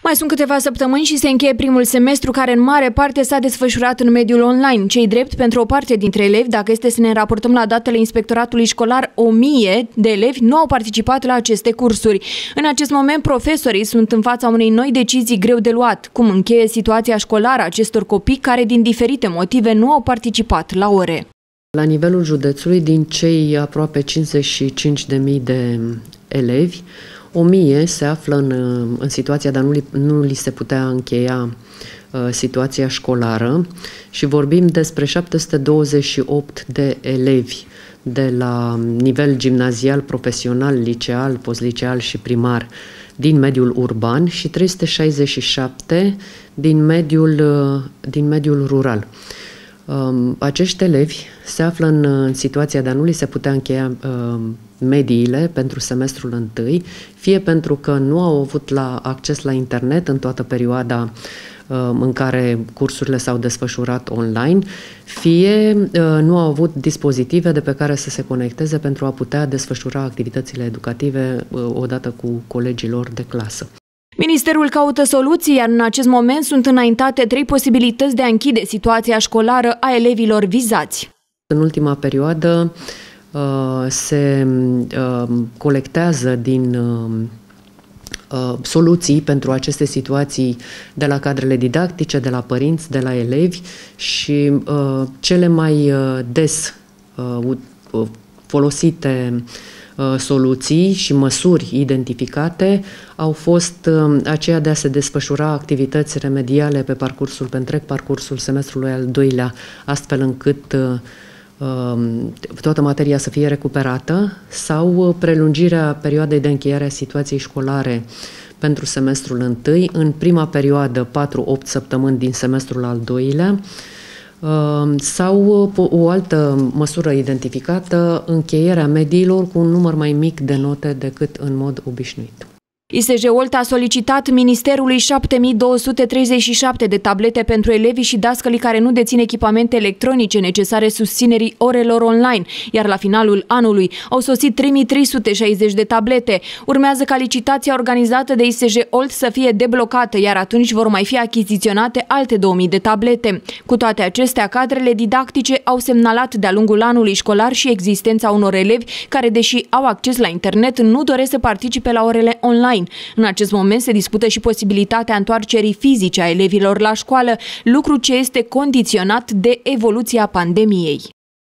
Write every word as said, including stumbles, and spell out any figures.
Mai sunt câteva săptămâni și se încheie primul semestru, care în mare parte s-a desfășurat în mediul online. Cei drept, pentru o parte dintre elevi, dacă este să ne raportăm la datele Inspectoratului Școlar, o mie de elevi nu au participat la aceste cursuri. În acest moment, profesorii sunt în fața unei noi decizii greu de luat. Cum încheie situația școlară acestor copii care, din diferite motive, nu au participat la ore? La nivelul județului, din cei aproape cincizeci și cinci de mii de elevi, o mie se află în, în situația, dar nu li, nu li se putea încheia uh, situația școlară și vorbim despre șapte sute douăzeci și opt de elevi de la nivel gimnazial, profesional, liceal, postliceal și primar din mediul urban și trei sute șaizeci și șapte din mediul, uh, din mediul rural. Um, acești elevi se află în, în situația de a nu li se putea încheia uh, mediile pentru semestrul întâi, fie pentru că nu au avut la acces la internet în toată perioada uh, în care cursurile s-au desfășurat online, fie uh, nu au avut dispozitive de pe care să se conecteze pentru a putea desfășura activitățile educative uh, odată cu colegii lor de clasă. Ministerul caută soluții, iar în acest moment sunt înaintate trei posibilități de a închide situația școlară a elevilor vizați. În ultima perioadă se colectează din soluții pentru aceste situații de la cadrele didactice, de la părinți, de la elevi și cele mai des folosite soluții și măsuri identificate au fost aceea de a se desfășura activități remediale pe parcursul, pe întreg parcursul semestrului al doilea, astfel încât toată materia să fie recuperată, sau prelungirea perioadei de încheiere a situației școlare pentru semestrul întâi în prima perioadă, patru opt săptămâni din semestrul al doilea, sau o altă măsură identificată, încheierea mediilor cu un număr mai mic de note decât în mod obișnuit. I S J Olt a solicitat Ministerului șapte mii două sute treizeci și șapte de tablete pentru elevii și dascălii care nu dețin echipamente electronice necesare susținerii orelor online, iar la finalul anului au sosit trei mii trei sute șaizeci de tablete. Urmează ca licitația organizată de I S J Olt să fie deblocată, iar atunci vor mai fi achiziționate alte două mii de tablete. Cu toate acestea, cadrele didactice au semnalat de-a lungul anului școlar și existența unor elevi care, deși au acces la internet, nu doresc să participe la orele online. În acest moment se discută și posibilitatea întoarcerii fizice a elevilor la școală, lucru ce este condiționat de evoluția pandemiei.